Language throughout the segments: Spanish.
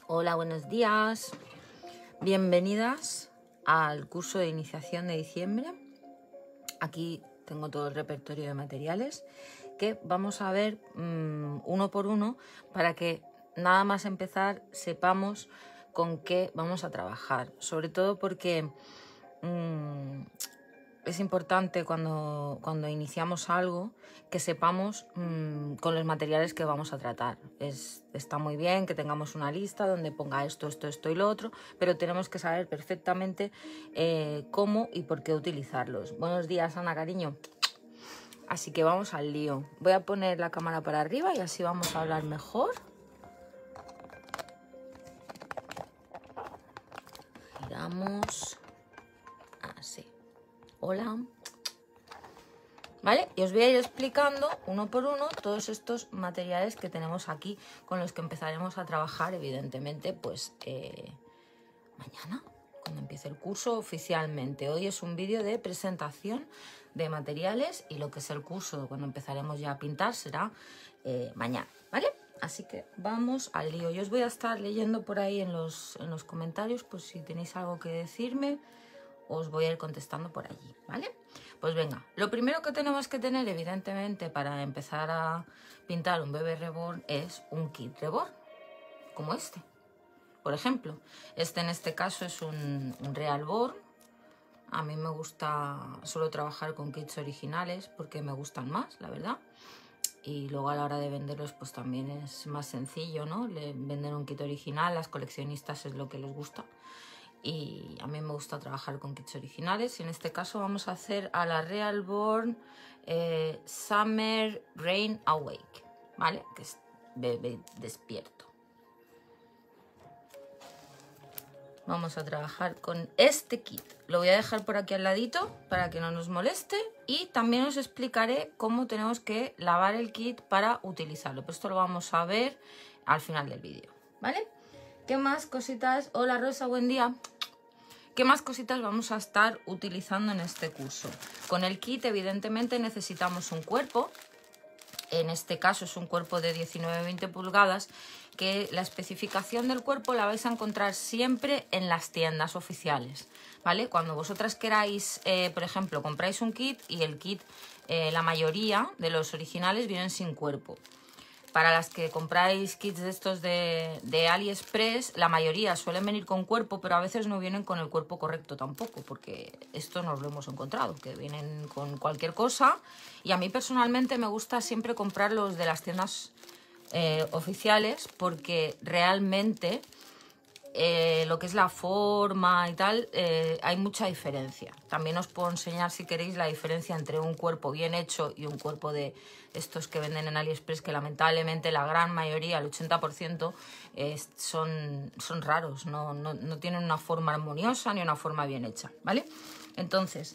Hola, buenos días. Bienvenidas al curso de iniciación de diciembre. Aquí tengo todo el repertorio de materiales que vamos a ver uno por uno para que nada más empezar sepamos con qué vamos a trabajar. Sobre todo porque es importante cuando iniciamos algo que sepamos con los materiales que vamos a tratar. Está muy bien que tengamos una lista donde ponga esto y lo otro, pero tenemos que saber perfectamente cómo y por qué utilizarlos. Buenos días, Ana, cariño. Así que vamos al lío. Voy a poner la cámara para arriba y así vamos a hablar mejor. Giramos. Así. Hola. ¿Vale? Y os voy a ir explicando uno por uno todos estos materiales que tenemos aquí con los que empezaremos a trabajar, evidentemente, pues mañana, cuando empiece el curso oficialmente. Hoy es un vídeo de presentación de materiales y lo que es el curso, cuando empezaremos ya a pintar, será mañana, ¿vale? Así que vamos al lío. Yo os voy a estar leyendo por ahí en los comentarios, pues si tenéis algo que decirme, os voy a ir contestando por allí, ¿vale? Pues venga, lo primero que tenemos que tener, evidentemente, para empezar a pintar un bebé reborn es un kit reborn, como este. Por ejemplo, en este caso es un Real Born. A mí me gusta, suelo trabajar con kits originales porque me gustan más, la verdad. Y luego a la hora de venderlos pues también es más sencillo, ¿no? Vender un kit original, las coleccionistas es lo que les gusta. Y a mí me gusta trabajar con kits originales y en este caso vamos a hacer a la Real Born Summer Rain Awake, ¿vale? Que es bebé despierto. Vamos a trabajar con este kit. Lo voy a dejar por aquí al ladito para que no nos moleste y también os explicaré cómo tenemos que lavar el kit para utilizarlo. Pero esto lo vamos a ver al final del vídeo, ¿vale? ¿Qué más cositas? Hola Rosa, buen día. ¿Qué más cositas vamos a estar utilizando en este curso? Con el kit evidentemente necesitamos un cuerpo. En este caso es un cuerpo de 19-20 pulgadas, que la especificación del cuerpo la vais a encontrar siempre en las tiendas oficiales, ¿vale? Cuando vosotras queráis, por ejemplo, compráis un kit y el kit, la mayoría de los originales vienen sin cuerpo. Para las que compráis kits de estos de AliExpress, la mayoría suelen venir con cuerpo, pero a veces no vienen con el cuerpo correcto tampoco, porque esto nos lo hemos encontrado, que vienen con cualquier cosa. Y a mí personalmente me gusta siempre comprar los de las tiendas oficiales, porque realmente lo que es la forma y tal, hay mucha diferencia. También os puedo enseñar, si queréis, la diferencia entre un cuerpo bien hecho y un cuerpo de estos que venden en AliExpress, que lamentablemente la gran mayoría, el 80%, son raros, no tienen una forma armoniosa ni una forma bien hecha, ¿vale? Entonces,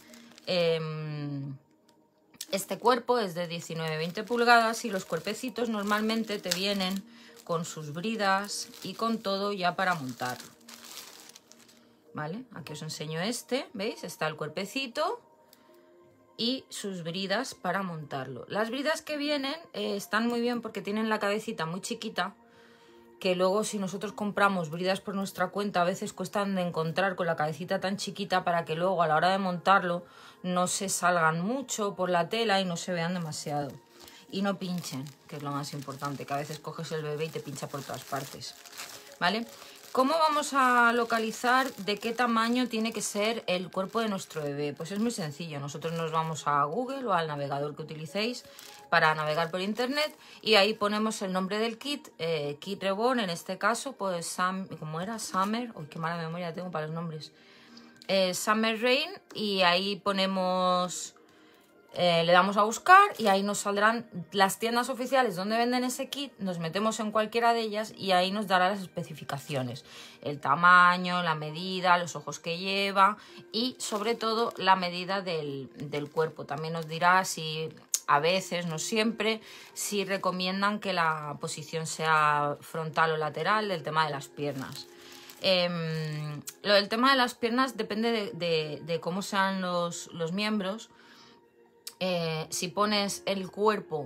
este cuerpo es de 19-20 pulgadas y los cuerpecitos normalmente te vienen con sus bridas y con todo ya para montarlo, ¿vale? Aquí os enseño este, ¿veis? Está el cuerpecito y sus bridas para montarlo. Las bridas que vienen están muy bien porque tienen la cabecita muy chiquita, que luego si nosotros compramos bridas por nuestra cuenta a veces cuestan de encontrar con la cabecita tan chiquita, para que luego a la hora de montarlo no se salgan mucho por la tela y no se vean demasiado. Y no pinchen, que es lo más importante, que a veces coges el bebé y te pincha por todas partes, ¿vale? ¿Cómo vamos a localizar de qué tamaño tiene que ser el cuerpo de nuestro bebé? Pues es muy sencillo. Nosotros nos vamos a Google o al navegador que utilicéis para navegar por internet y ahí ponemos el nombre del kit, Kit Reborn, en este caso, pues, ¿cómo era? Summer, uy, qué mala memoria tengo para los nombres. Summer Rain, y ahí ponemos... le damos a buscar y ahí nos saldrán las tiendas oficiales donde venden ese kit. Nos metemos en cualquiera de ellas y ahí nos dará las especificaciones, el tamaño, la medida, los ojos que lleva y sobre todo la medida del cuerpo. También nos dirá si a veces, no siempre, si recomiendan que la posición sea frontal o lateral, del tema de las piernas. Lo del tema de las piernas depende de cómo sean los miembros. Si pones el cuerpo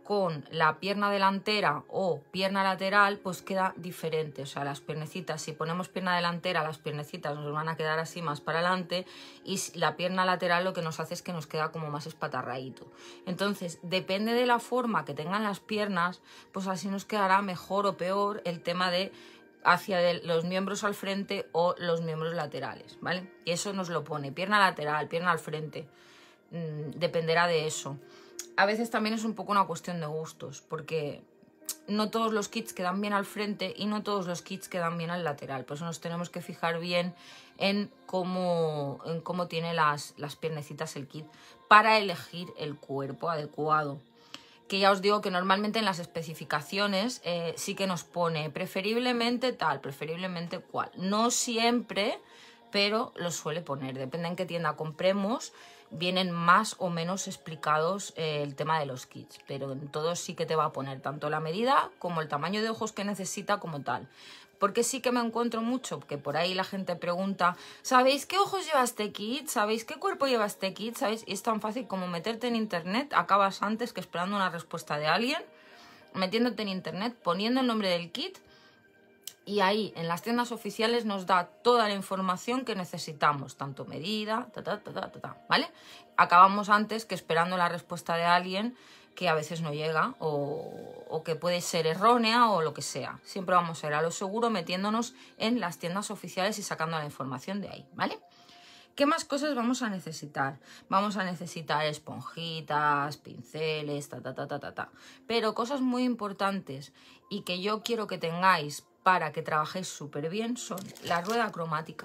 con la pierna delantera o pierna lateral, pues queda diferente. O sea, las piernecitas, si ponemos pierna delantera, las piernecitas nos van a quedar así más para adelante, y la pierna lateral lo que nos hace es que nos queda como más espatarradito. Entonces, depende de la forma que tengan las piernas, pues así nos quedará mejor o peor el tema de hacia los miembros al frente o los miembros laterales, ¿vale? Y eso nos lo pone, pierna lateral, pierna al frente, dependerá de eso. A veces también es un poco una cuestión de gustos, porque no todos los kits quedan bien al frente y no todos los kits quedan bien al lateral. Por eso nos tenemos que fijar bien en cómo tiene las piernecitas el kit para elegir el cuerpo adecuado. Que ya os digo que normalmente en las especificaciones sí que nos pone preferiblemente tal, preferiblemente cual. No siempre, pero lo suele poner. Depende en qué tienda compremos, vienen más o menos explicados el tema de los kits. Pero en todos sí que te va a poner tanto la medida como el tamaño de ojos que necesita como tal. Porque sí que me encuentro mucho, que por ahí la gente pregunta, ¿sabéis qué ojos lleva este kit? ¿Sabéis qué cuerpo lleva este kit? ¿Sabéis? Y es tan fácil como meterte en internet, acabas antes que esperando una respuesta de alguien, metiéndote en internet, poniendo el nombre del kit, y ahí en las tiendas oficiales nos da toda la información que necesitamos, tanto medida, ¿vale? Acabamos antes que esperando la respuesta de alguien que a veces no llega o que puede ser errónea o lo que sea. Siempre vamos a ir a lo seguro metiéndonos en las tiendas oficiales y sacando la información de ahí, ¿vale? ¿Qué más cosas vamos a necesitar? Vamos a necesitar esponjitas, pinceles, Pero cosas muy importantes y que yo quiero que tengáis para que trabajéis súper bien son la rueda cromática,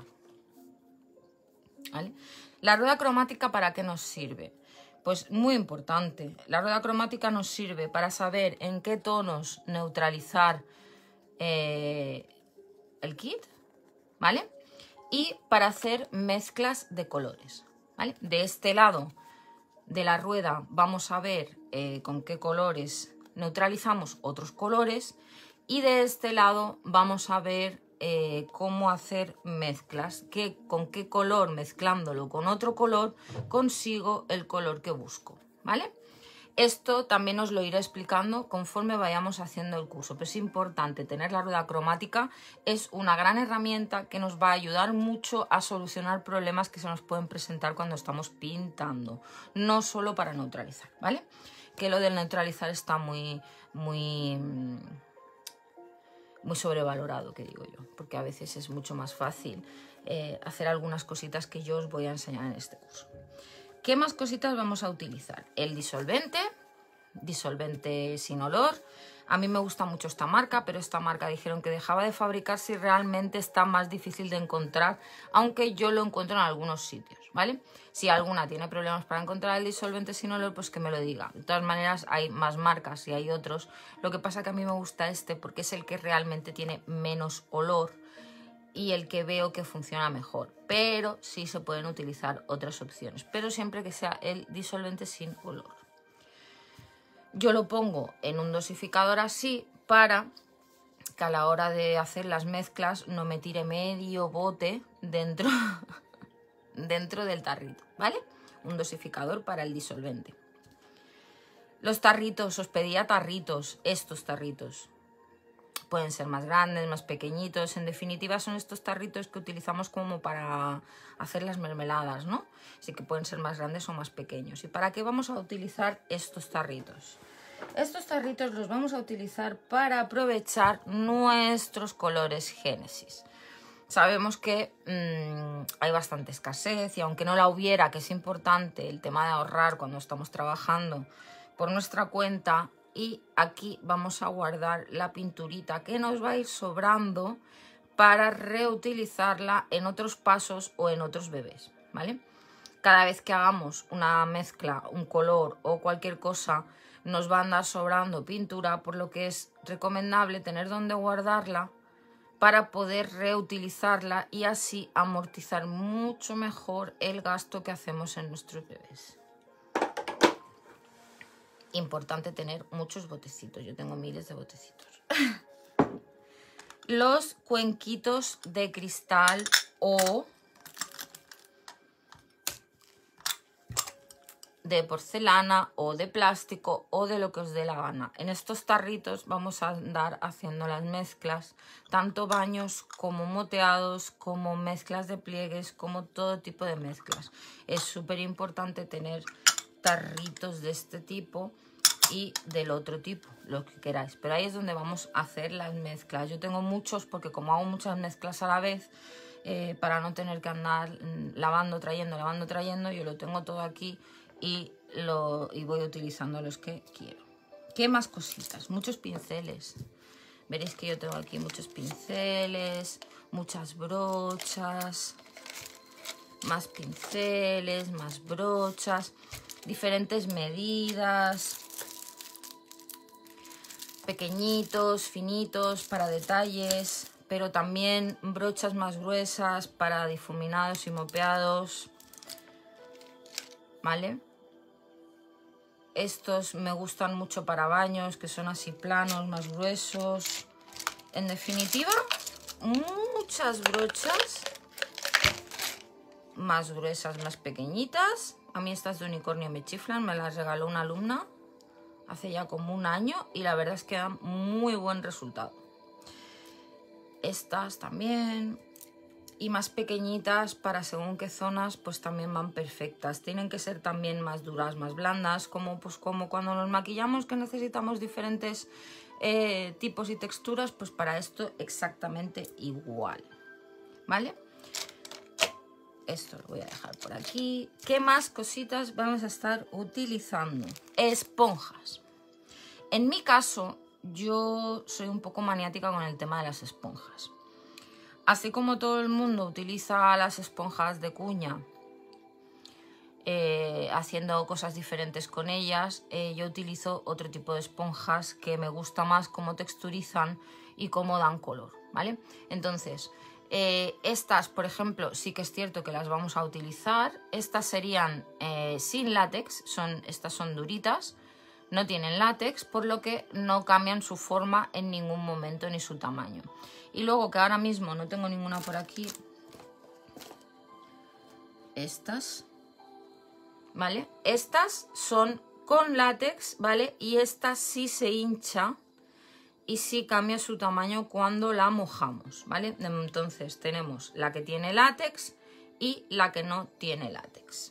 ¿vale? La rueda cromática, ¿para qué nos sirve? Pues muy importante, la rueda cromática nos sirve para saber en qué tonos neutralizar el kit, ¿vale? Y para hacer mezclas de colores, ¿vale? De este lado de la rueda vamos a ver con qué colores neutralizamos otros colores, y de este lado vamos a ver cómo hacer mezclas, con qué color mezclándolo con otro color consigo el color que busco, ¿vale? Esto también os lo iré explicando conforme vayamos haciendo el curso, pero es importante tener la rueda cromática, es una gran herramienta que nos va a ayudar mucho a solucionar problemas que se nos pueden presentar cuando estamos pintando, no solo para neutralizar, ¿vale? Que lo del neutralizar está muy sobrevalorado, que digo yo, porque a veces es mucho más fácil hacer algunas cositas que yo os voy a enseñar en este curso. ¿Qué más cositas vamos a utilizar? El disolvente sin olor. A mí me gusta mucho esta marca, pero esta marca dijeron que dejaba de fabricarse y realmente está más difícil de encontrar, aunque yo lo encuentro en algunos sitios, ¿vale? Si alguna tiene problemas para encontrar el disolvente sin olor, pues que me lo diga. De todas maneras, hay más marcas y hay otros. Lo que pasa que a mí me gusta este porque es el que realmente tiene menos olor y el que veo que funciona mejor, pero sí se pueden utilizar otras opciones, pero siempre que sea el disolvente sin olor. Yo lo pongo en un dosificador así para que a la hora de hacer las mezclas no me tire medio bote dentro del tarrito, ¿vale? Un dosificador para el disolvente. Los tarritos, os pedía tarritos, estos tarritos. Pueden ser más grandes, más pequeñitos. En definitiva son estos tarritos que utilizamos como para hacer las mermeladas, ¿no? Así que pueden ser más grandes o más pequeños. ¿Y para qué vamos a utilizar estos tarritos? Estos tarritos los vamos a utilizar para aprovechar nuestros colores Génesis. Sabemos que hay bastante escasez y aunque no la hubiera, que es importante el tema de ahorrar cuando estamos trabajando por nuestra cuenta, y aquí vamos a guardar la pinturita que nos va a ir sobrando para reutilizarla en otros pasos o en otros bebés, ¿vale? Cada vez que hagamos una mezcla, un color o cualquier cosa, nos va a andar sobrando pintura, por lo que es recomendable tener donde guardarla para poder reutilizarla y así amortizar mucho mejor el gasto que hacemos en nuestros bebés. Importante tener muchos botecitos, yo tengo miles de botecitos. Los cuenquitos de cristal o de porcelana o de plástico o de lo que os dé la gana. En estos tarritos vamos a andar haciendo las mezclas, tanto baños como moteados, como mezclas de pliegues, como todo tipo de mezclas. Es súper importante tener tarritos de este tipo y del otro tipo, lo que queráis, pero ahí es donde vamos a hacer las mezclas. Yo tengo muchos porque como hago muchas mezclas a la vez, para no tener que andar lavando, trayendo, yo lo tengo todo aquí y voy utilizando los que quiero. ¿Qué más cositas? Muchos pinceles. Veréis que yo tengo aquí muchos pinceles, muchas brochas, más pinceles, más brochas, diferentes medidas, pequeñitos, finitos para detalles, pero también brochas más gruesas para difuminados y mopeados, ¿vale? Estos me gustan mucho para baños, que son así planos, más gruesos. En definitiva, muchas brochas más gruesas, más pequeñitas. A mí estas de unicornio me chiflan, me las regaló una alumna hace ya como un año y la verdad es que dan muy buen resultado. Estas también, y más pequeñitas para según qué zonas, pues también van perfectas. Tienen que ser también más duras, más blandas, como cuando nos maquillamos, que necesitamos diferentes tipos y texturas, pues para esto exactamente igual, ¿vale? Esto lo voy a dejar por aquí. ¿Qué más cositas vamos a estar utilizando? Esponjas. En mi caso, yo soy un poco maniática con el tema de las esponjas. Así como todo el mundo utiliza las esponjas de cuña, haciendo cosas diferentes con ellas, yo utilizo otro tipo de esponjas que me gusta más cómo texturizan y cómo dan color, ¿vale? Entonces, estas, por ejemplo, sí que es cierto que las vamos a utilizar. Estas serían sin látex, estas son duritas, no tienen látex, por lo que no cambian su forma en ningún momento ni su tamaño. Y luego, que ahora mismo no tengo ninguna por aquí, estas, ¿vale? Estas son con látex, ¿vale? Y esta sí se hincha y sí cambia su tamaño cuando la mojamos, ¿vale? Entonces tenemos la que tiene látex y la que no tiene látex.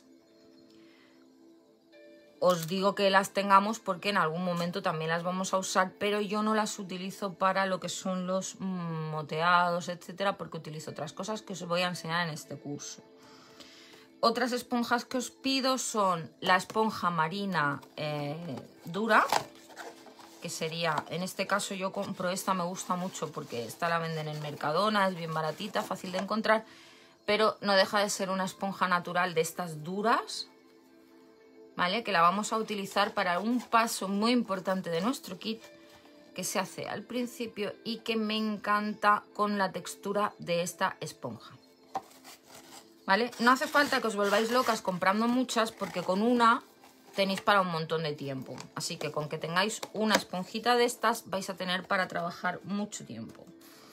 Os digo que las tengamos porque en algún momento también las vamos a usar, pero yo no las utilizo para lo que son los moteados, etcétera, porque utilizo otras cosas que os voy a enseñar en este curso. Otras esponjas que os pido son la esponja marina dura, que sería, en este caso yo compro esta, me gusta mucho porque esta la venden en Mercadona, es bien baratita, fácil de encontrar, pero no deja de ser una esponja natural de estas duras, ¿vale? Que la vamos a utilizar para un paso muy importante de nuestro kit que se hace al principio y que me encanta con la textura de esta esponja, ¿vale? No hace falta que os volváis locas comprando muchas porque con una tenéis para un montón de tiempo. Así que con que tengáis una esponjita de estas vais a tener para trabajar mucho tiempo.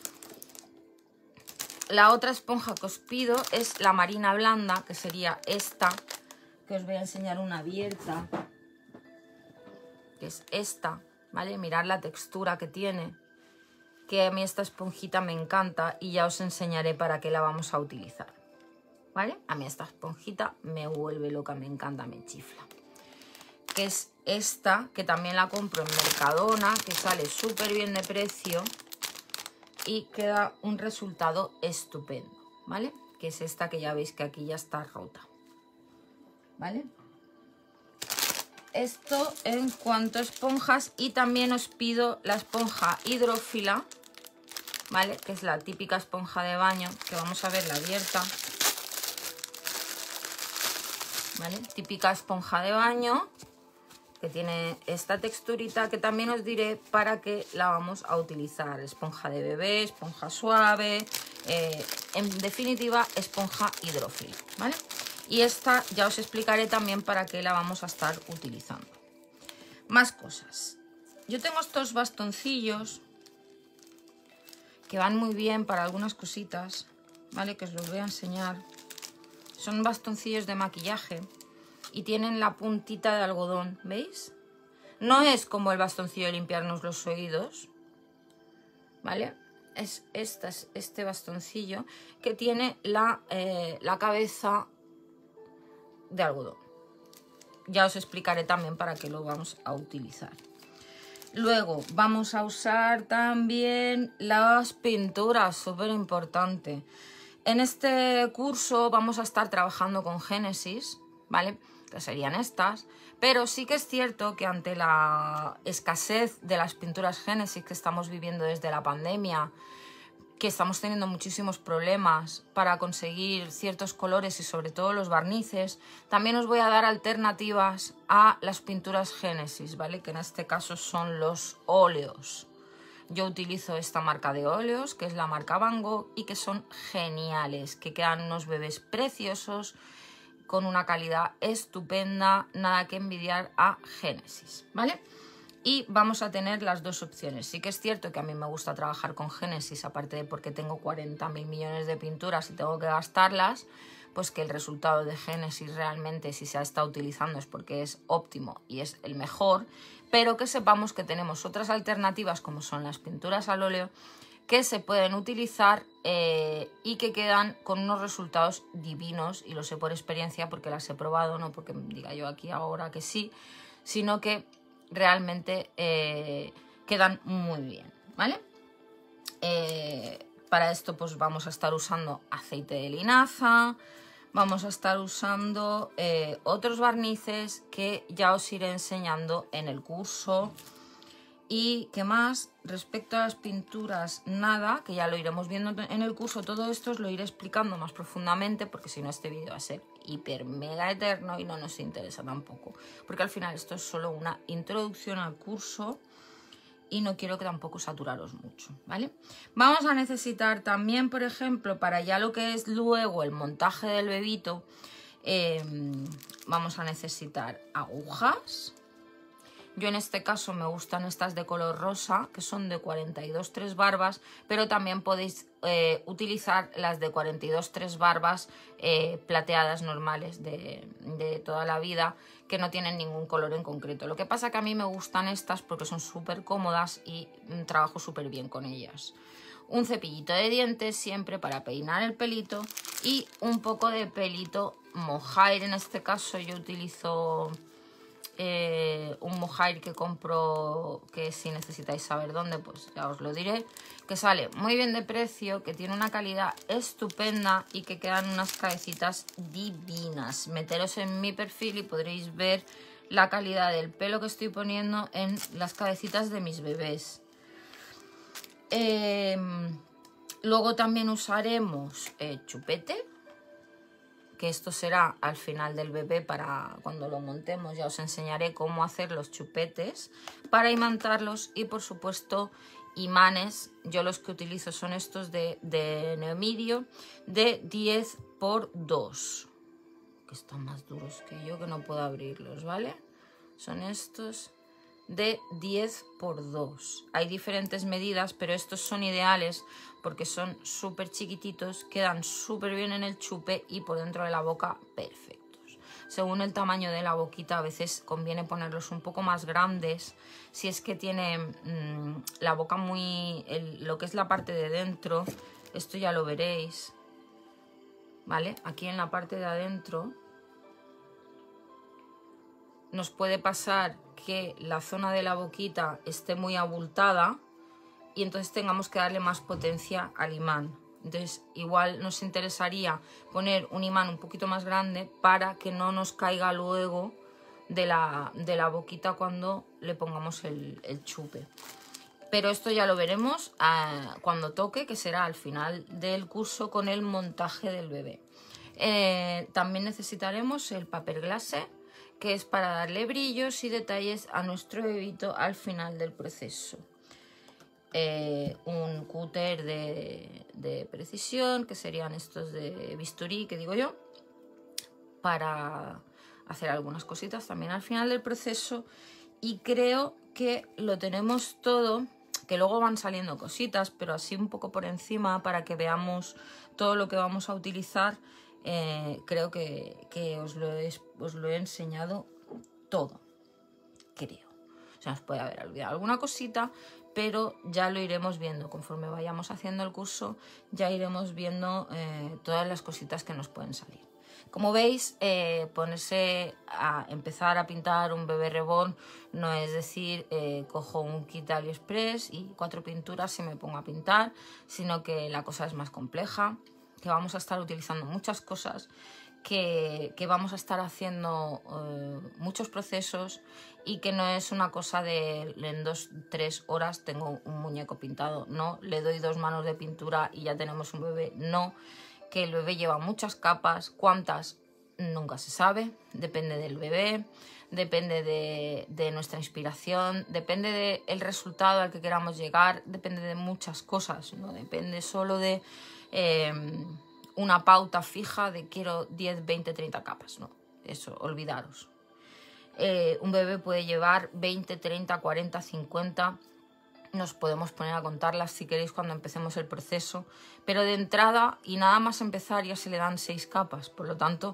La otra esponja que os pido es la marina blanda, que sería esta, que os voy a enseñar una abierta, que es esta, ¿vale? Mirad la textura que tiene, que a mí esta esponjita me encanta y ya os enseñaré para qué la vamos a utilizar, ¿vale? A mí esta esponjita me vuelve loca, me encanta, me chifla. Que es esta, que también la compro en Mercadona, que sale súper bien de precio y queda un resultado estupendo, ¿vale? Que es esta que ya veis que aquí ya está rota, ¿vale? Esto en cuanto a esponjas. Y también os pido la esponja hidrófila, ¿vale? Que es la típica esponja de baño, que vamos a ver la abierta, ¿vale? Típica esponja de baño, que tiene esta texturita, que también os diré para qué la vamos a utilizar. Esponja de bebé, esponja suave, en definitiva esponja hidrófila, ¿vale? Y esta ya os explicaré también para qué la vamos a estar utilizando. Más cosas. Yo tengo estos bastoncillos que van muy bien para algunas cositas, ¿vale? Que os los voy a enseñar. Son bastoncillos de maquillaje y tienen la puntita de algodón, ¿veis? No es como el bastoncillo de limpiarnos los oídos, ¿vale? Es este bastoncillo que tiene la cabeza de algodón. Ya os explicaré también para qué lo vamos a utilizar. Luego vamos a usar también las pinturas, súper importante. En este curso vamos a estar trabajando con Génesis, ¿vale? Que serían estas, pero sí que es cierto que ante la escasez de las pinturas Génesis que estamos viviendo desde la pandemia, que estamos teniendo muchísimos problemas para conseguir ciertos colores y sobre todo los barnices, también os voy a dar alternativas a las pinturas Génesis, ¿vale? Que en este caso son los óleos. Yo utilizo esta marca de óleos, que es la marca Van Gogh, y que son geniales, que quedan unos bebés preciosos, con una calidad estupenda, nada que envidiar a Génesis, ¿vale? Y vamos a tener las dos opciones. Sí que es cierto que a mí me gusta trabajar con Génesis, aparte de porque tengo 40.000 millones de pinturas y tengo que gastarlas, pues que el resultado de Génesis realmente, si se ha estado utilizando, es porque es óptimo y es el mejor, pero que sepamos que tenemos otras alternativas, como son las pinturas al óleo, que se pueden utilizar y que quedan con unos resultados divinos, y lo sé por experiencia porque las he probado, no porque diga yo aquí ahora que sí, sino que realmente quedan muy bien, ¿vale? Para esto pues vamos a estar usando aceite de linaza, vamos a estar usando otros barnices que ya os iré enseñando en el curso. Y qué más, respecto a las pinturas, nada, que ya lo iremos viendo en el curso. Todo esto os lo iré explicando más profundamente, porque si no este vídeo va a ser hiper mega eterno y no nos interesa tampoco, porque al final esto es solo una introducción al curso y no quiero que tampoco saturaros mucho, ¿vale? Vamos a necesitar también, por ejemplo, para ya lo que es luego el montaje del bebito, vamos a necesitar agujas. Yo en este caso me gustan estas de color rosa, que son de 42 3 barbas, pero también podéis utilizar las de 42 3 barbas plateadas normales de toda la vida, que no tienen ningún color en concreto. Lo que pasa que a mí me gustan estas porque son súper cómodas y trabajo súper bien con ellas. Un cepillito de dientes siempre para peinar el pelito y un poco de pelito mohair. En este caso yo utilizo un mohair que compro, que si necesitáis saber dónde, pues ya os lo diré, que sale muy bien de precio, que tiene una calidad estupenda y que quedan unas cabecitas divinas. Meteros en mi perfil y podréis ver la calidad del pelo que estoy poniendo en las cabecitas de mis bebés. Luego también usaremos chupete, que esto será al final del bebé, para cuando lo montemos ya os enseñaré cómo hacer los chupetes para imantarlos. Y por supuesto imanes, yo los que utilizo son estos de neomidio de 10×2, que están más duros que yo, que no puedo abrirlos, ¿vale? Son estos de 10×2. Hay diferentes medidas, pero estos son ideales porque son súper chiquititos, quedan súper bien en el chupe y por dentro de la boca perfectos. Según el tamaño de la boquita, a veces conviene ponerlos un poco más grandes. Si es que tiene la boca muy... lo que es la parte de dentro, esto ya lo veréis, ¿vale? Aquí en la parte de adentro nos puede pasar que la zona de la boquita esté muy abultada y entonces tengamos que darle más potencia al imán. Entonces igual nos interesaría poner un imán un poquito más grande para que no nos caiga luego de la boquita cuando le pongamos el chupe. Pero esto ya lo veremos cuando toque, que será al final del curso con el montaje del bebé. También necesitaremos el paper glacé, que es para darle brillos y detalles a nuestro bebito al final del proceso. Un cúter de precisión, que serían estos de bisturí, que digo yo, para hacer algunas cositas también al final del proceso. Y creo que lo tenemos todo, que luego van saliendo cositas, pero así un poco por encima para que veamos todo lo que vamos a utilizar. creo que os lo he enseñado todo, creo. O sea, os puede haber olvidado alguna cosita, pero ya lo iremos viendo. Conforme vayamos haciendo el curso, ya iremos viendo todas las cositas que nos pueden salir. Como veis, ponerse a empezar a pintar un bebé reborn no es decir, cojo un kit de AliExpress y 4 pinturas y me pongo a pintar, sino que la cosa es más compleja, que vamos a estar utilizando muchas cosas, que vamos a estar haciendo muchos procesos y que no es una cosa de en 2-3 horas tengo un muñeco pintado. No, le doy 2 manos de pintura y ya tenemos un bebé. No, que el bebé lleva muchas capas. ¿Cuántas? Nunca se sabe. Depende del bebé, depende de nuestra inspiración, depende del resultado al que queramos llegar, depende de muchas cosas. No depende solo de una pauta fija de quiero 10, 20, 30 capas. No, eso, olvidaros. Un bebé puede llevar 20, 30, 40, 50... Nos podemos poner a contarlas si queréis cuando empecemos el proceso, pero de entrada y nada más empezar ya se le dan 6 capas, por lo tanto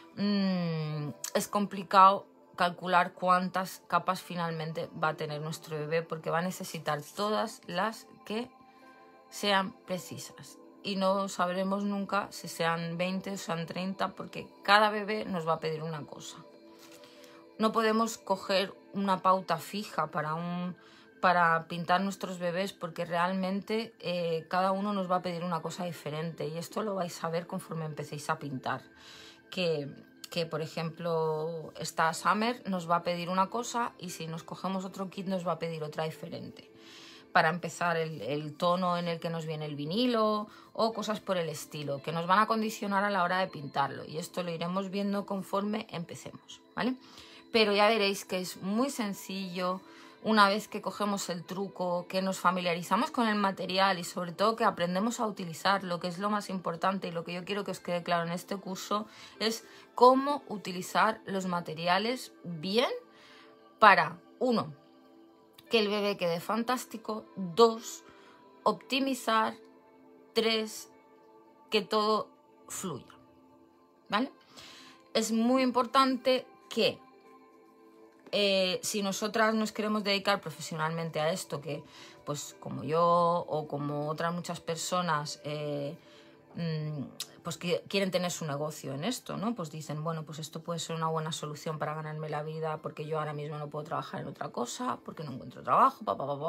es complicado calcular cuántas capas finalmente va a tener nuestro bebé, porque va a necesitar todas las que sean precisas y no sabremos nunca si sean 20 o sean 30, porque cada bebé nos va a pedir una cosa. No podemos coger una pauta fija para pintar nuestros bebés, porque realmente cada uno nos va a pedir una cosa diferente, y esto lo vais a ver conforme empecéis a pintar, que por ejemplo esta Summer nos va a pedir una cosa y si nos cogemos otro kit nos va a pedir otra diferente. Para empezar el tono en el que nos viene el vinilo o cosas por el estilo, que nos van a condicionar a la hora de pintarlo, y esto lo iremos viendo conforme empecemos, ¿vale? Pero ya veréis que es muy sencillo. Una vez que cogemos el truco, que nos familiarizamos con el material y sobre todo que aprendemos a utilizarlo, que es lo más importante y lo que yo quiero que os quede claro en este curso, es cómo utilizar los materiales bien para, 1, que el bebé quede fantástico, 2, optimizar, 3, que todo fluya, ¿vale? Es muy importante que si nosotras nos queremos dedicar profesionalmente a esto, que pues como yo o como otras muchas personas pues que quieren tener su negocio en esto, ¿no? Pues dicen, bueno, pues esto puede ser una buena solución para ganarme la vida, porque yo ahora mismo no puedo trabajar en otra cosa, porque no encuentro trabajo,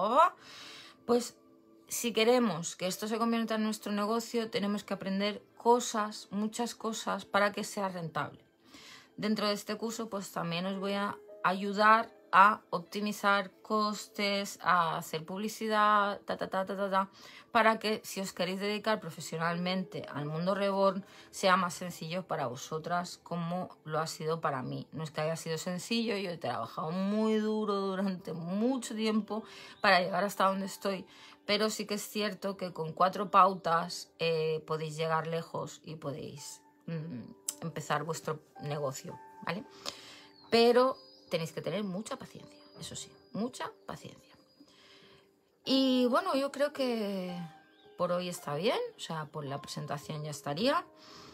pues si queremos que esto se convierta en nuestro negocio, tenemos que aprender cosas, muchas cosas, para que sea rentable. Dentro de este curso pues también os voy a ayudar a optimizar costes, a hacer publicidad, para que si os queréis dedicar profesionalmente al mundo reborn sea más sencillo para vosotras como lo ha sido para mí. No es que haya sido sencillo, yo he trabajado muy duro durante mucho tiempo para llegar hasta donde estoy, pero sí que es cierto que con 4 pautas podéis llegar lejos y podéis empezar vuestro negocio, ¿vale? Pero tenéis que tener mucha paciencia, eso sí, mucha paciencia. Y bueno, yo creo que por hoy está bien, o sea, por la presentación ya estaría.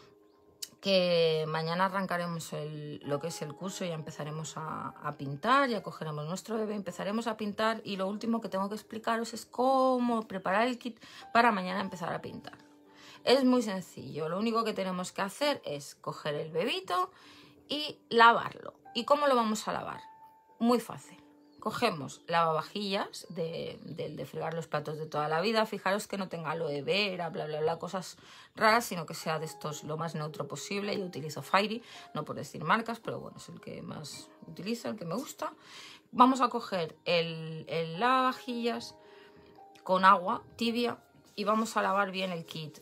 Que mañana arrancaremos lo que es el curso y ya empezaremos a pintar, ya cogeremos nuestro bebé, empezaremos a pintar, y lo último que tengo que explicaros es cómo preparar el kit para mañana empezar a pintar. Es muy sencillo, lo único que tenemos que hacer es coger el bebito y lavarlo. ¿Y cómo lo vamos a lavar? Muy fácil. Cogemos lavavajillas de fregar los platos de toda la vida. Fijaros que no tenga aloe vera, bla, bla, bla, cosas raras, sino que sea de estos lo más neutro posible. Yo utilizo Fairy, no por decir marcas, pero bueno, es el que más utilizo, el que me gusta. Vamos a coger el lavavajillas con agua tibia y vamos a lavar bien el kit.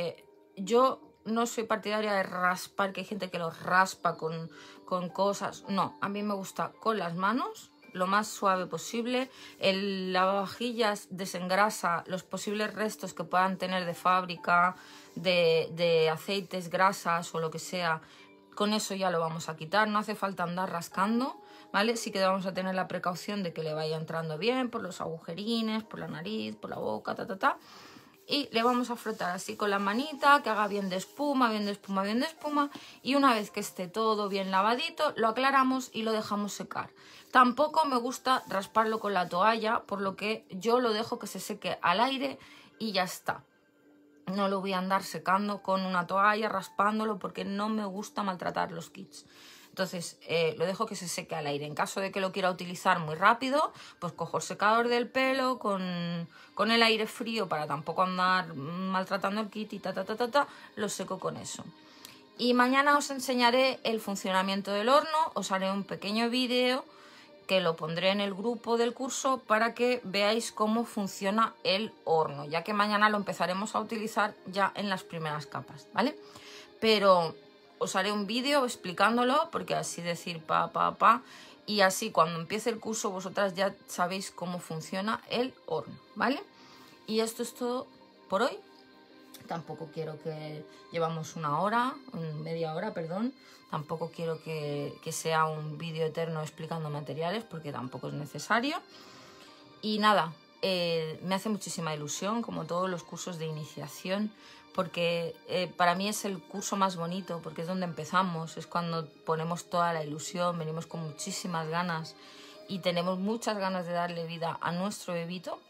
Yo no soy partidaria de raspar, que hay gente que lo raspa con cosas. No, a mí me gusta con las manos, lo más suave posible. El lavavajillas desengrasa los posibles restos que puedan tener de fábrica, de aceites, grasas o lo que sea. Con eso ya lo vamos a quitar, no hace falta andar rascando, ¿vale? Sí que vamos a tener la precaución de que le vaya entrando bien por los agujerines, por la nariz, por la boca, y le vamos a frotar así con la manita, que haga bien de espuma, bien de espuma, bien de espuma, y una vez que esté todo bien lavadito, lo aclaramos y lo dejamos secar. Tampoco me gusta rasparlo con la toalla, por lo que yo lo dejo que se seque al aire y ya está. No lo voy a andar secando con una toalla, raspándolo, porque no me gusta maltratar los kits. Entonces lo dejo que se seque al aire. En caso de que lo quiera utilizar muy rápido, pues cojo el secador del pelo con el aire frío para tampoco andar maltratando el kit y lo seco con eso. Y mañana os enseñaré el funcionamiento del horno, os haré un pequeño vídeo que lo pondré en el grupo del curso para que veáis cómo funciona el horno, ya que mañana lo empezaremos a utilizar ya en las primeras capas, ¿vale? Pero os haré un vídeo explicándolo, porque así decir y así cuando empiece el curso vosotras ya sabéis cómo funciona el horno, ¿vale? Y esto es todo por hoy. Tampoco quiero que llevamos media hora, perdón. Tampoco quiero que sea un vídeo eterno explicando materiales, porque tampoco es necesario. Y nada, me hace muchísima ilusión, como todos los cursos de iniciación, porque para mí es el curso más bonito, porque es donde empezamos, es cuando ponemos toda la ilusión, venimos con muchísimas ganas y tenemos muchas ganas de darle vida a nuestro bebito.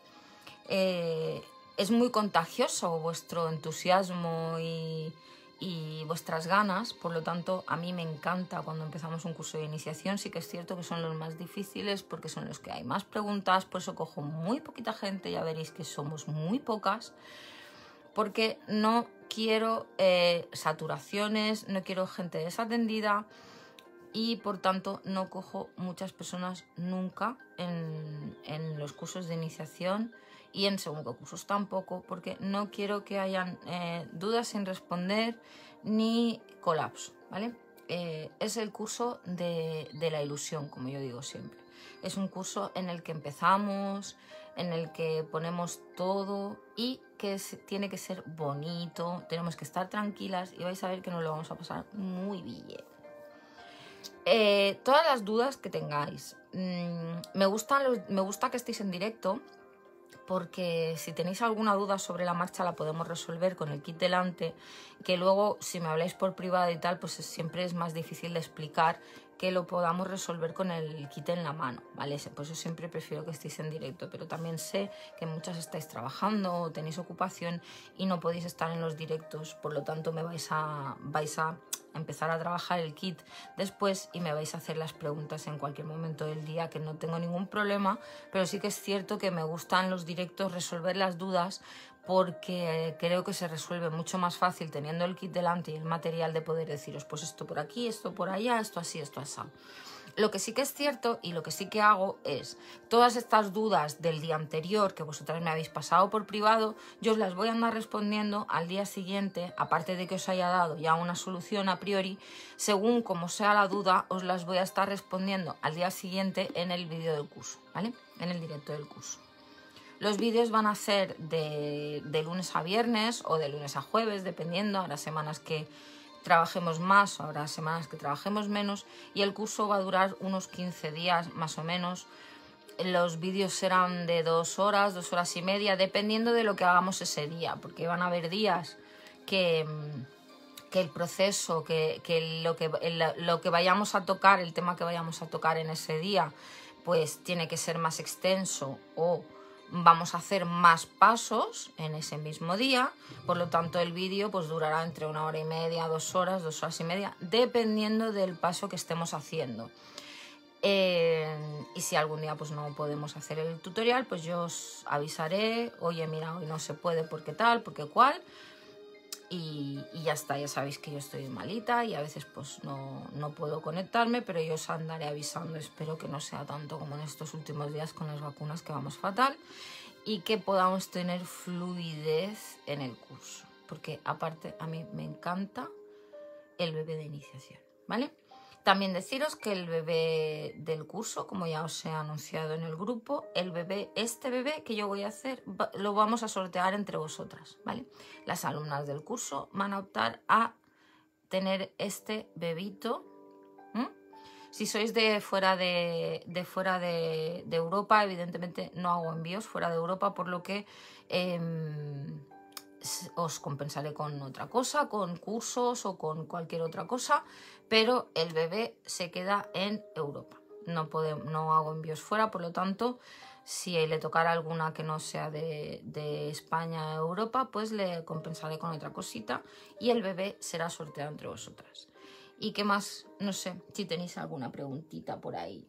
Es muy contagioso vuestro entusiasmo y vuestras ganas, por lo tanto a mí me encanta cuando empezamos un curso de iniciación. Sí que es cierto que son los más difíciles porque son los que hay más preguntas, por eso cojo muy poquita gente, ya veréis que somos muy pocas, porque no quiero saturaciones, no quiero gente desatendida y por tanto no cojo muchas personas nunca en los cursos de iniciación. Y en segundo cursos tampoco, porque no quiero que hayan dudas sin responder ni colapso, ¿vale? Es el curso de la ilusión, como yo digo siempre. Es un curso en el que empezamos, en el que ponemos todo y que tiene que ser bonito, tenemos que estar tranquilas y vais a ver que nos lo vamos a pasar muy bien. Todas las dudas que tengáis, me gusta que estéis en directo, porque si tenéis alguna duda sobre la marcha la podemos resolver con el kit delante, que luego si me habláis por privado y tal, pues siempre es más difícil de explicar que lo podamos resolver con el kit en la mano, ¿vale? Por eso siempre prefiero que estéis en directo, pero también sé que muchas estáis trabajando o tenéis ocupación y no podéis estar en los directos, por lo tanto vais a empezar a trabajar el kit después y me vais a hacer las preguntas en cualquier momento del día, que no tengo ningún problema, pero sí que es cierto que me gustan los directos resolver las dudas, porque creo que se resuelve mucho más fácil teniendo el kit delante y el material de poder deciros, pues esto por aquí, esto por allá, esto así, esto así. Lo que sí que es cierto y lo que sí que hago es todas estas dudas del día anterior que vosotras me habéis pasado por privado, yo os las voy a andar respondiendo al día siguiente, aparte de que os haya dado ya una solución a priori, según como sea la duda, os las voy a estar respondiendo al día siguiente en el vídeo del curso, ¿vale? En el directo del curso. Los vídeos van a ser de lunes a viernes o de lunes a jueves, dependiendo. Habrá semanas que trabajemos más, habrá semanas que trabajemos menos, y el curso va a durar unos 15 días más o menos. Los vídeos serán de 2 horas, 2 horas y media, dependiendo de lo que hagamos ese día, porque van a haber días que el proceso, lo que vayamos a tocar, el tema que vayamos a tocar en ese día, pues tiene que ser más extenso o vamos a hacer más pasos en ese mismo día, por lo tanto el vídeo pues durará entre 1 hora y media, 2 horas, 2 horas y media, dependiendo del paso que estemos haciendo. Y si algún día pues no podemos hacer el tutorial, pues yo os avisaré, oye mira, hoy no se puede porque tal, porque cual, y ya está. Ya sabéis que yo estoy malita y a veces pues no puedo conectarme, pero yo os andaré avisando. Espero que no sea tanto como en estos últimos días con las vacunas, que vamos fatal, y que podamos tener fluidez en el curso, porque aparte a mí me encanta el bebé de iniciación, ¿vale? También deciros que el bebé del curso, como ya os he anunciado en el grupo, este bebé que yo voy a hacer, lo vamos a sortear entre vosotras, ¿vale? Las alumnas del curso van a optar a tener este bebito. Si sois de fuera de Europa, evidentemente no hago envíos fuera de Europa, por lo que os compensaré con otra cosa, con cursos o con cualquier otra cosa, pero el bebé se queda en Europa. No hago envíos fuera, por lo tanto, si le tocara alguna que no sea de España a Europa, pues le compensaré con otra cosita y el bebé será sorteado entre vosotras. ¿Y qué más? No sé, si tenéis alguna preguntita por ahí.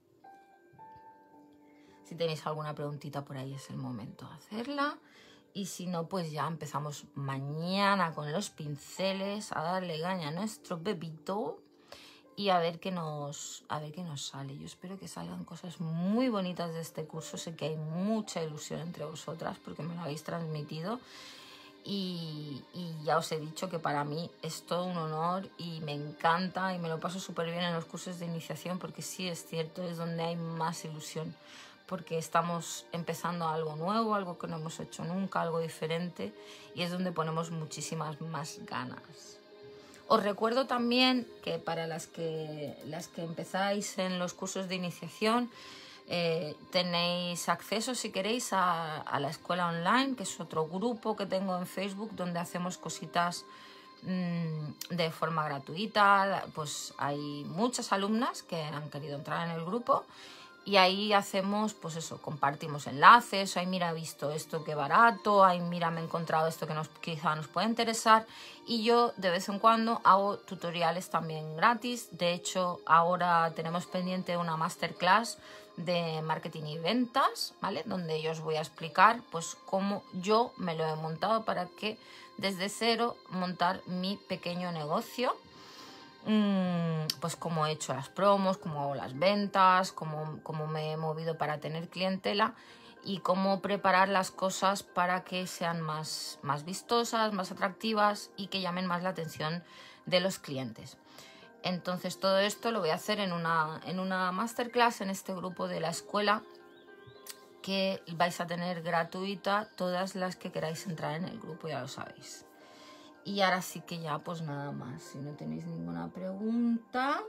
Si tenéis alguna preguntita por ahí es el momento de hacerla. Y si no, pues ya empezamos mañana con los pinceles a darle caña a nuestro bebito y a ver qué nos sale. Yo espero que salgan cosas muy bonitas de este curso. Sé que hay mucha ilusión entre vosotras porque me lo habéis transmitido. Y ya os he dicho que para mí es todo un honor y me encanta y me lo paso súper bien en los cursos de iniciación porque sí es cierto, es donde hay más ilusión, porque estamos empezando algo nuevo, algo que no hemos hecho nunca, algo diferente, y es donde ponemos muchísimas más ganas. Os recuerdo también que para las que empezáis en los cursos de iniciación, tenéis acceso, si queréis, a la escuela online, que es otro grupo que tengo en Facebook donde hacemos cositas de forma gratuita. Pues hay muchas alumnas que han querido entrar en el grupo y ahí hacemos, pues eso, compartimos enlaces. Ay, mira, he visto esto, qué barato. Ay, mira, me he encontrado esto que quizá nos puede interesar. Y yo de vez en cuando hago tutoriales también gratis. De hecho, ahora tenemos pendiente una masterclass de marketing y ventas, ¿vale? Donde yo os voy a explicar pues cómo yo me lo he montado para que desde cero montar mi pequeño negocio. Pues cómo he hecho las promos, cómo hago las ventas, cómo me he movido para tener clientela y cómo preparar las cosas para que sean más vistosas, más atractivas y que llamen más la atención de los clientes. Entonces todo esto lo voy a hacer en una masterclass en este grupo de la escuela que vais a tener gratuita todas las que queráis entrar en el grupo, ya lo sabéis. Y ahora sí que ya pues nada más, si no tenéis ninguna pregunta,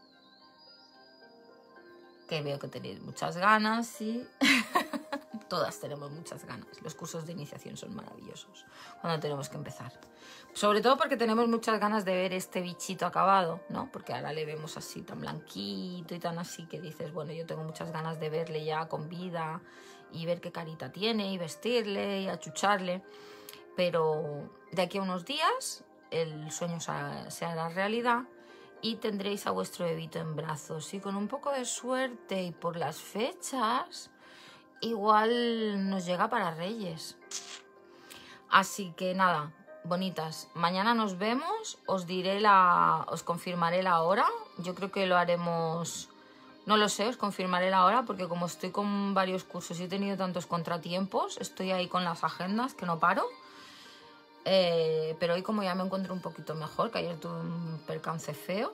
que veo que tenéis muchas ganas, sí. Todas tenemos muchas ganas. Los cursos de iniciación son maravillosos cuando tenemos que empezar. Sobre todo porque tenemos muchas ganas de ver este bichito acabado, ¿no? Porque ahora le vemos así tan blanquito y tan así que dices, bueno, yo tengo muchas ganas de verle ya con vida y ver qué carita tiene y vestirle y achucharle. Pero de aquí a unos días el sueño se hará realidad y tendréis a vuestro bebito en brazos. Y con un poco de suerte y por las fechas, igual nos llega para Reyes. Así que nada, bonitas, mañana nos vemos, os confirmaré la hora. Yo creo que lo haremos, no lo sé, os confirmaré la hora porque como estoy con varios cursos y he tenido tantos contratiempos, estoy ahí con las agendas que no paro. Pero hoy como ya me encuentro un poquito mejor, que ayer tuve un percance feo,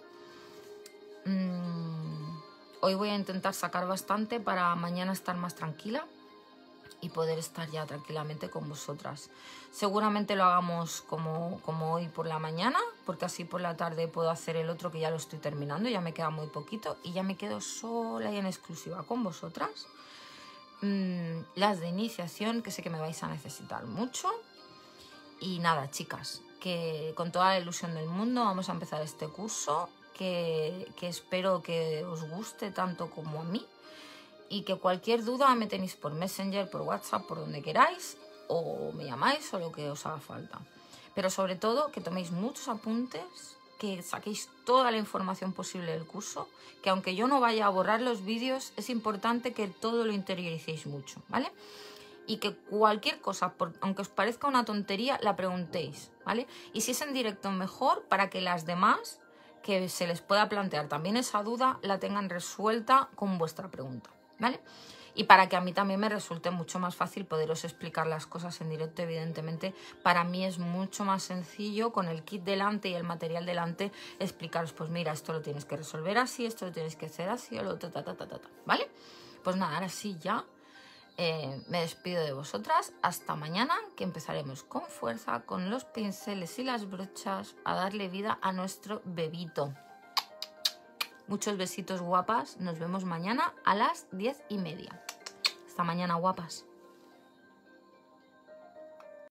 hoy voy a intentar sacar bastante para mañana estar más tranquila y poder estar ya tranquilamente con vosotras. Seguramente lo hagamos como hoy por la mañana, porque así por la tarde puedo hacer el otro que ya lo estoy terminando, ya me queda muy poquito y ya me quedo sola y en exclusiva con vosotras. Las de iniciación, que sé que me vais a necesitar mucho. Y nada, chicas, que con toda la ilusión del mundo vamos a empezar este curso, que espero que os guste tanto como a mí y que cualquier duda me tenéis por Messenger, por WhatsApp, por donde queráis, o me llamáis o lo que os haga falta. Pero sobre todo que toméis muchos apuntes, que saquéis toda la información posible del curso, que aunque yo no vaya a borrar los vídeos, es importante que todo lo interioricéis mucho, ¿vale? Y que cualquier cosa, aunque os parezca una tontería, la preguntéis, ¿vale? Y si es en directo, mejor, para que las demás que se les pueda plantear también esa duda la tengan resuelta con vuestra pregunta, ¿vale? Y para que a mí también me resulte mucho más fácil poderos explicar las cosas en directo, evidentemente, para mí es mucho más sencillo con el kit delante y el material delante explicaros, pues mira, esto lo tienes que resolver así, esto lo tienes que hacer así, o lo ¿vale? Pues nada, ahora sí ya. Me despido de vosotras hasta mañana, que empezaremos con fuerza con los pinceles y las brochas a darle vida a nuestro bebito. Muchos besitos, guapas. Nos vemos mañana a las 10:30. Hasta mañana, guapas.